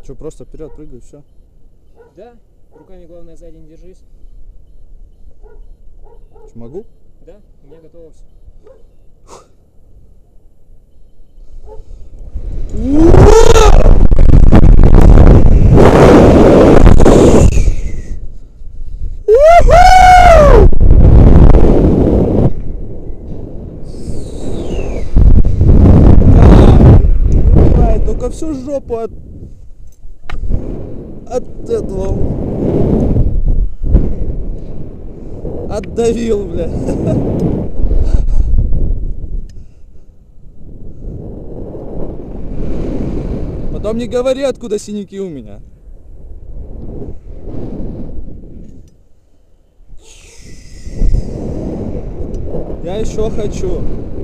Что, просто вперед прыгай, все. Да, руками главное сзади не держись. Что, могу? Да, у меня готово все. Давай, только всю жопу от этого отдавил, бля. Потом не говори, откуда синяки у меня. Я еще хочу.